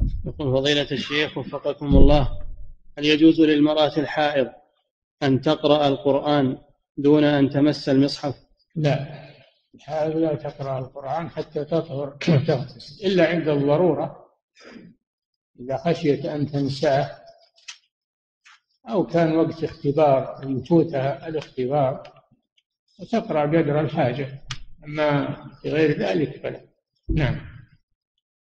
يقول فضيلة الشيخ وفقكم الله، هل يجوز للمرأة الحائض أن تقرأ القرآن دون أن تمس المصحف؟ لا، الحائض لا تقرأ القرآن حتى تطهر وتغتسل إلا عند الضرورة، إذا خشيت أن تنساه أو كان وقت اختبار يفوتها الاختبار وتقرأ قدر الحاجة، أما في غير ذلك فلا. نعم.